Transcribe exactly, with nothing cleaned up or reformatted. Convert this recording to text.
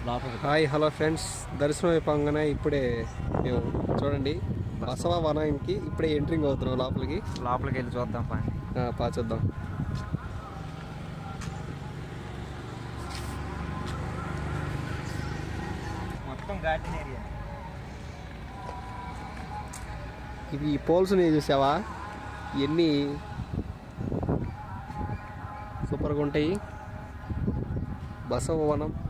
Hi hello friends, దర్శనం అయిపోగానే ఇప్పుడే మేము చూడండి బసవ వనానికి ఇప్పుడే ఎంట్రింగ్ అవుతున్నాం. లోపలికి లోపలికి వెళ్ళి చూద్దాం పని పా చూద్దాం. మొత్తం గార్డెన్ ఏరియా. ఇవి పోల్స్ని చూసావా, ఇవన్నీ సూపర్గా ఉంటాయి. బసవ వనం